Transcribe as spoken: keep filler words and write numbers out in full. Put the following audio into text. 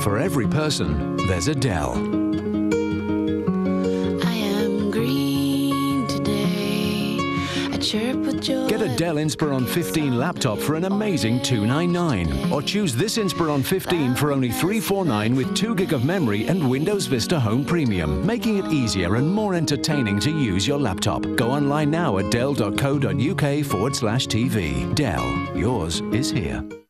For every person, there's a Dell. I am green today. I chirp with joy. Get a Dell Inspiron fifteen laptop for an amazing two ninety-nine. Or choose this Inspiron fifteen for only three forty-nine with two gig of memory and Windows Vista Home Premium, making it easier and more entertaining to use your laptop. Go online now at dell dot co dot uk forward slash TV. Dell, yours is here.